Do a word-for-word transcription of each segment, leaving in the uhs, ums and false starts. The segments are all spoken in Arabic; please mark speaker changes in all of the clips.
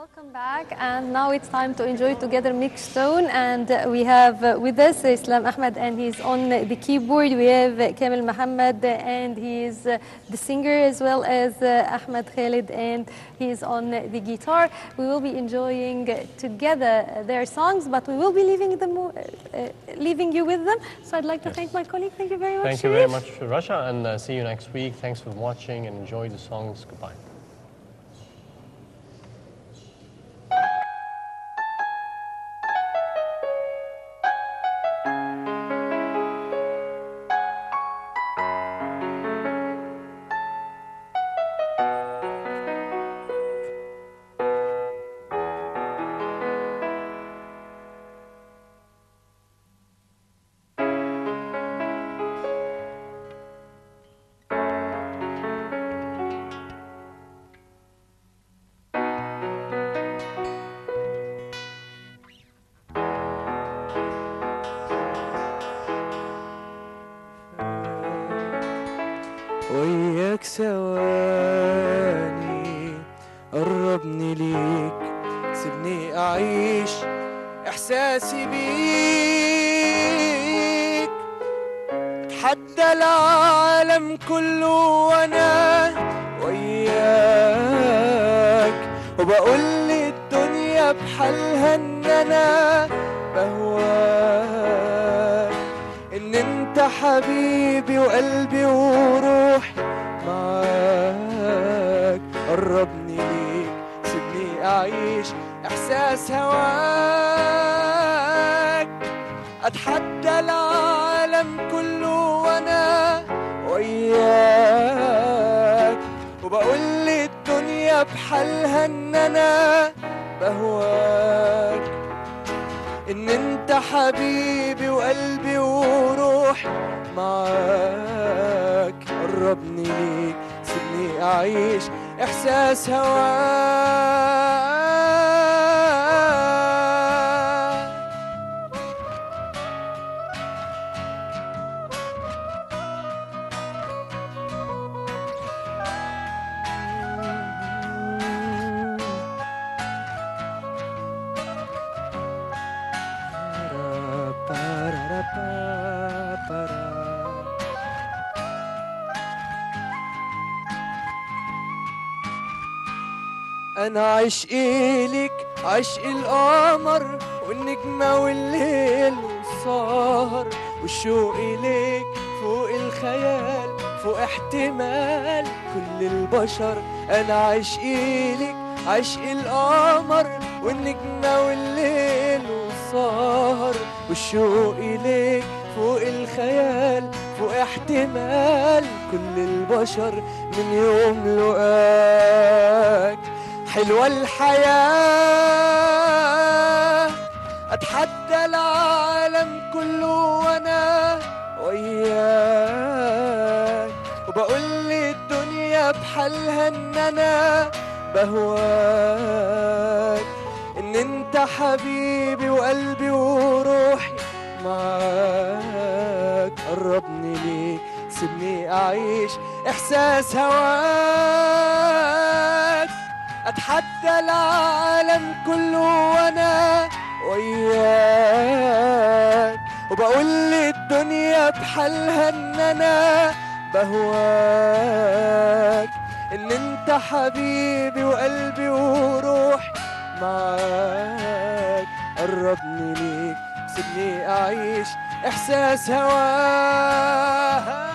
Speaker 1: Welcome back, and now it's time to enjoy together Mixed Tone. And uh, we have uh, with us Islam Ahmed, and he's on the keyboard. We have uh, Kamil Mohammed, and he's uh, the singer, as well as uh, Ahmed Khalid, and he's on the guitar. We will be enjoying uh, together their songs, but we will be leaving them, uh, uh, leaving you with them. So I'd like to yes. thank my colleague. Thank you very much.
Speaker 2: Thank you very much, Rasha, and uh, see you next week. Thanks for watching and enjoy the songs. Goodbye.
Speaker 3: وياك ثواني قربني ليك، سيبني أعيش إحساسي بيك، اتحدى العالم كله وأنا وياك، وبقول للدنيا بحالها إن أنا بهواك، إن أنت حبيبي وقلبي وروحي معاك، قربني ليك سيبني أعيش إحساس هواك، أتحدى العالم كله وأنا وياك، وبقول للدنيا بحالها إن أنا بهواك، إن أنت حبيبي وقلبي وروحي معاك، قربني ليك سيبني أعيش إحساس هواك. أنا عشقي لك عشق القمر والنجمة والليل والسهر، والشوق ليك فوق الخيال فوق احتمال كل البشر. أنا عشقي لك عشق القمر والنجمة والليل والسهر، والشوق ليك فوق الخيال فوق احتمال كل البشر. من يوم لقاك حلوة الحياة، أتحدى العالم كله وأنا وياك، وبقول للدنيا بحالها إن أنا بهواك، إن أنت حبيبي وقلبي وروحي معاك، قربني ليك سيبني أعيش إحساس هواك، أتحدى العالم كله وأنا وياك، وبقول للدنيا بحالها إن أنا بهواك، إن أنت حبيبي وقلبي وروحي معاك، قربني ليك سيبني أعيش إحساس هواك.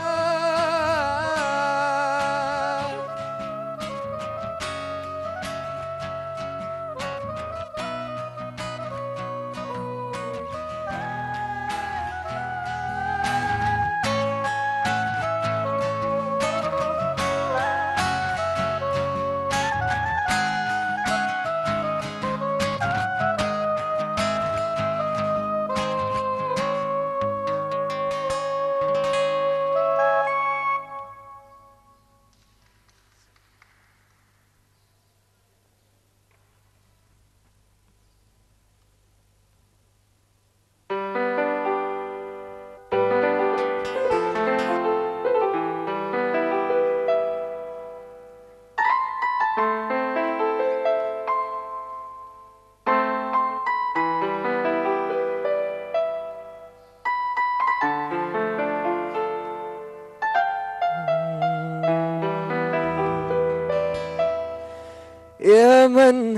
Speaker 3: يا من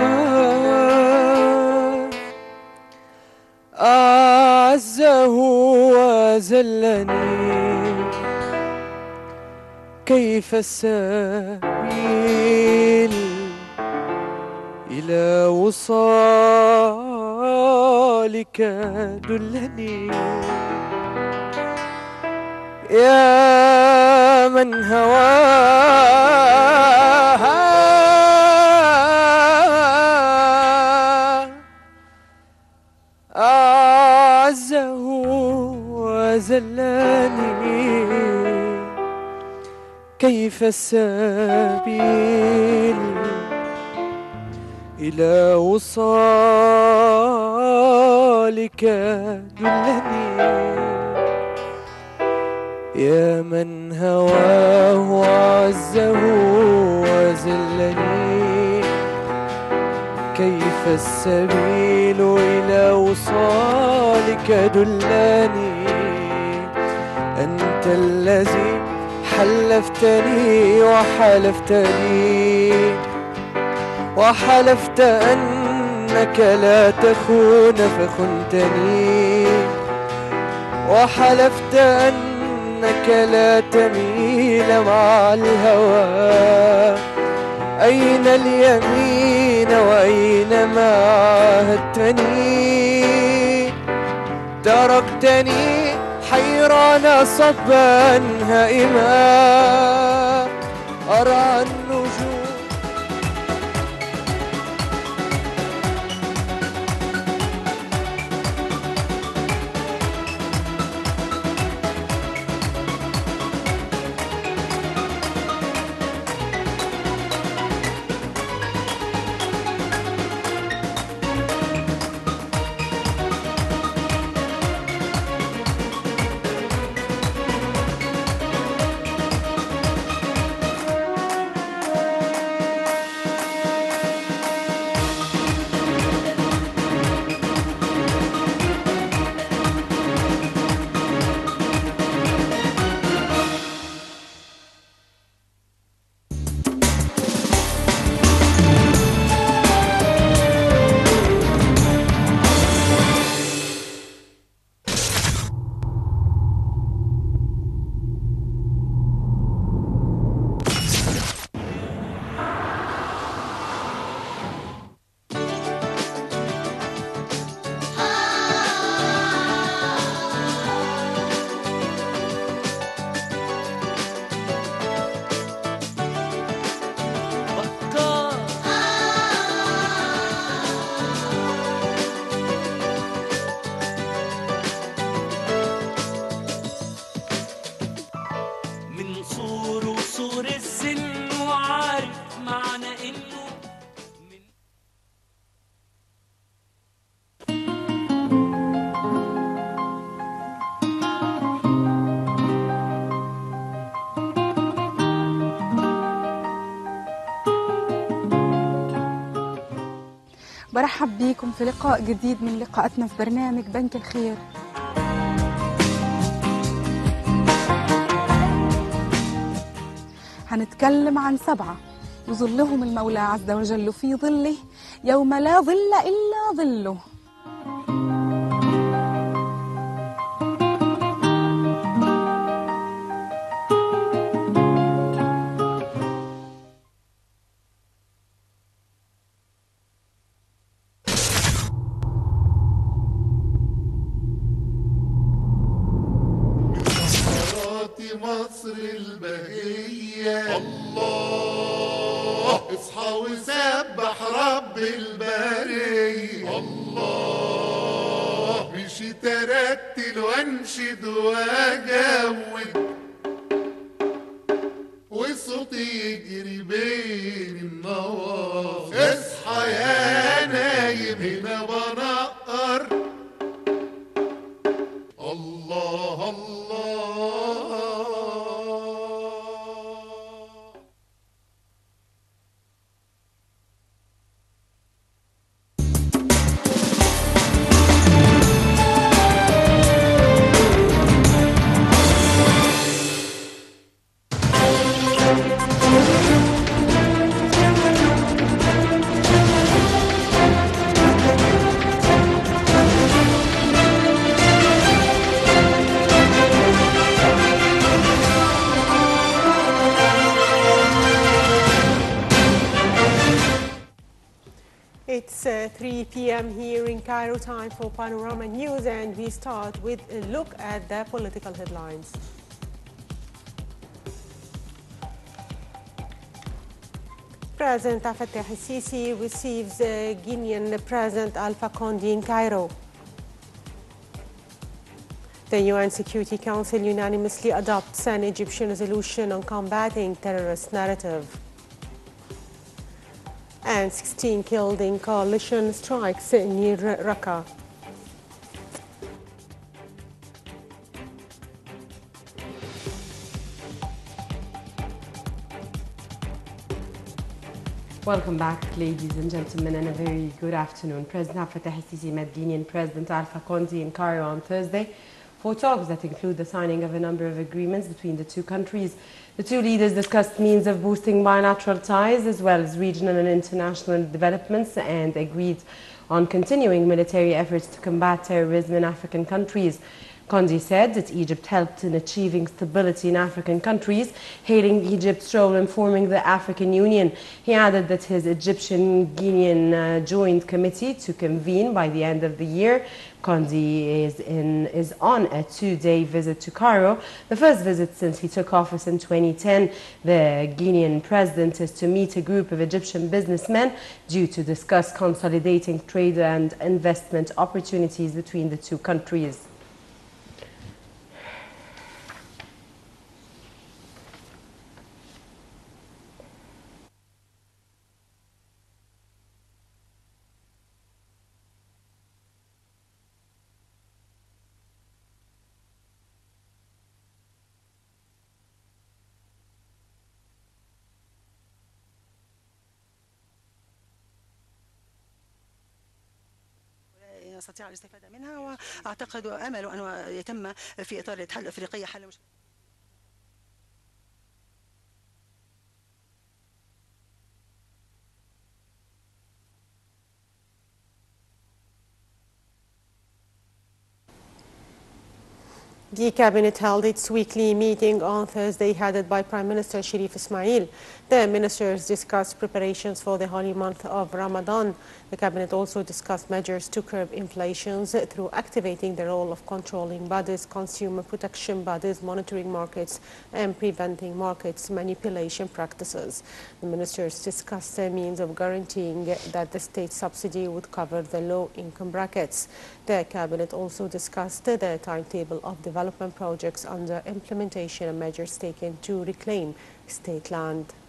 Speaker 3: هواه أعزه وذلني، كيف السبيل إلى وصالك دلني. يا من هواها أعزه وذلني، كيف السبيل إلى وصالك دلني. يا من هواه وعزه وذلني، كيف السبيل إلى وصالك دلني. أنت الذي حلفتني وحلفتني وحلفت أنك لا تخون فخنتني، وحلفت أنك لا تميل مع الهوى. أين اليمين وأين ما عاهدتني؟ تركتني حيران صبا هائما أرى النجوم.
Speaker 4: برحب بيكم في لقاء جديد من لقاءاتنا في برنامج بنك الخير. هنتكلم عن سبعة يظلهم المولى عز وجل في ظله يوم لا ظل إلا ظله.
Speaker 5: مصر البهية الله اصحى وسبح رب البرية الله مشي ترتل وانشد واجود وصوتي يجري بين النواصي. اصحى يا نايم هنا بنقر الله الله.
Speaker 6: It's uh, three p m here in Cairo, time for Panorama News, and we start with a look at the political headlines. President Abdel Fattah el-Sisi receives uh, Guinean President Alpha Condé in Cairo. The U N Security Council unanimously adopts an Egyptian resolution on combating terrorist narrative. And sixteen killed in coalition strikes near Raqqa.
Speaker 7: Welcome back, ladies and gentlemen, and a very good afternoon. President Abdel Fattah el-Sisi met Guinean President Alpha Condé in Cairo on Thursday for talks that include the signing of a number of agreements between the two countries. The two leaders discussed means of boosting bilateral ties as well as regional and international developments, and agreed on continuing military efforts to combat terrorism in African countries. Condé said that Egypt helped in achieving stability in African countries, hailing Egypt's role in forming the African Union. He added that his Egyptian-Guinean uh, joint committee to convene by the end of the year. Condé is, in, is on a two-day visit to Cairo, the first visit since he took office in twenty ten. The Guinean president is to meet a group of Egyptian businessmen due to discuss consolidating trade and investment opportunities between the two countries.
Speaker 8: نستطيع الاستفادة منها، وأعتقد وأمل أن يتم في إطار الاتحاد الأفريقي حل مشكلة.
Speaker 6: The cabinet held its weekly meeting on Thursday, headed by Prime Minister Sharif Ismail. The ministers discussed preparations for the holy month of Ramadan. The cabinet also discussed measures to curb inflation through activating the role of controlling bodies, consumer protection bodies, monitoring markets, and preventing markets manipulation practices. The ministers discussed the means of guaranteeing that the state subsidy would cover the low-income brackets. The cabinet also discussed the timetable of development projects under implementation and measures taken to reclaim state land.